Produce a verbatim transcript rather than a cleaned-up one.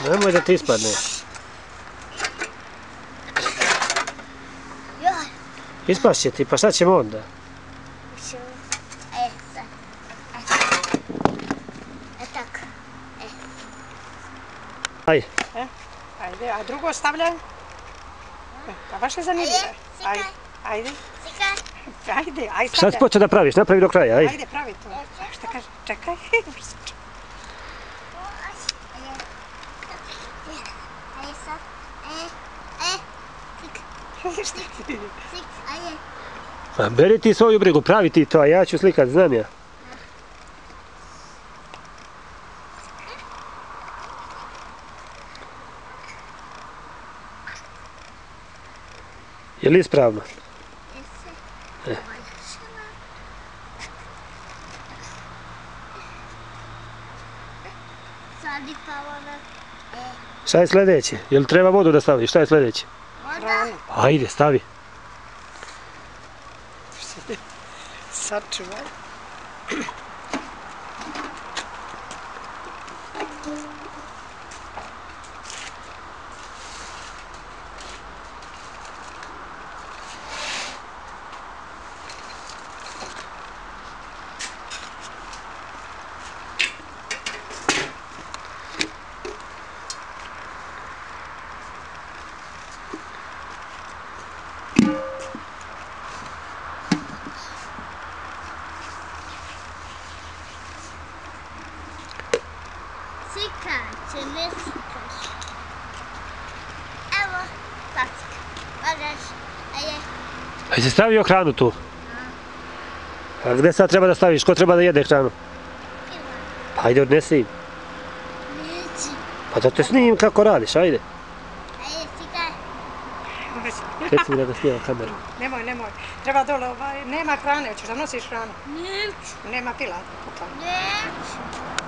Nemoj da ti ispadne. Ispast će ti, pa šta ćemo onda? E, sad. E, tako. E. Ajde. E, ajde, a drugo stavljaj. E, pa baš je zanimljivo. Ajde, ajde. Ajde, ajde Šta stavljaj. si počeo da praviš? Napravi do kraja, ajde. Ajde, pravi to. Šta kaže? Čekaj. Ajde sad. E, e. Slik. Slik, ajde. Ma beri ti svoju brigu, pravi ti to, a ja ću slikat, znam ja. Je li ispravno? E. Sadi pa ona. Šta je sljedeće? Je li treba vodu da staviš? Šta je sljedeće? Voda. Ajde, stavi. Sačuvaj. Sikaće, ne sikaš. Evo, tacka. Možeš. Ajde. Ajde, stavio hranu tu. A gdje sad treba da staviš? Ko treba da jede hranu? Pa ajde, odnesi im. Neći. Pa da te snimim kako radiš, ajde. Ajde, sikaj. Reci mi da ga snima kameru. Nemoj, nemoj. Treba dole, ovaj, nema hrane, hoćeš da nosiš hranu? Neću. Nema pila. Neću.